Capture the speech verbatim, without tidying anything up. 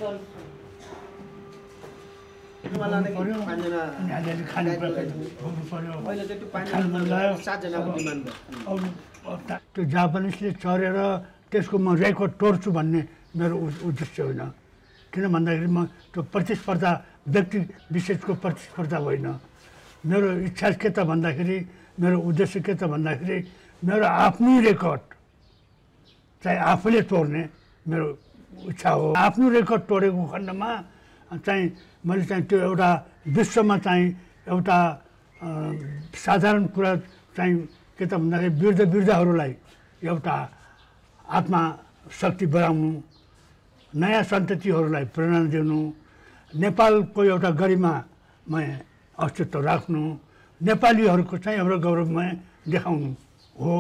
त्यो जापानिजले चढेर त्यसको म रेकर्ड तोड्छु भन्ने मेरो उद्देश्य होइन। किन भन्दाखेरि म त्यो प्रतिस्पर्धा व्यक्ति विशेषको प्रतिस्पर्धा होइन। मेरो इच्छा के त भन्दाखेरि मेरो उद्देश्य के त भन्दाखेरि मेरो आफ्नै रेकर्ड चाहिँ आफूले तोड्ने मेरो इच्छा हो। आफ्नो रेकर्ड तोडेको खण्डमा चाहिँ मैले चाहिँ त्यो एउटा विश्वमा चाहिँ एउटा साधारण कुरा चाहिँ के त भन्दाखेरि वृद्ध वृद्धहरूलाई एउटा आत्मा शक्ति बढाउनु, नयाँ सन्ततिहरूलाई प्रेरणा दिनु, नेपालको एउटा गरिमामय अस्तित्व राख्नु, नेपालीहरूको चाहिँ हाम्रो गौरवमय देखाउनु हो।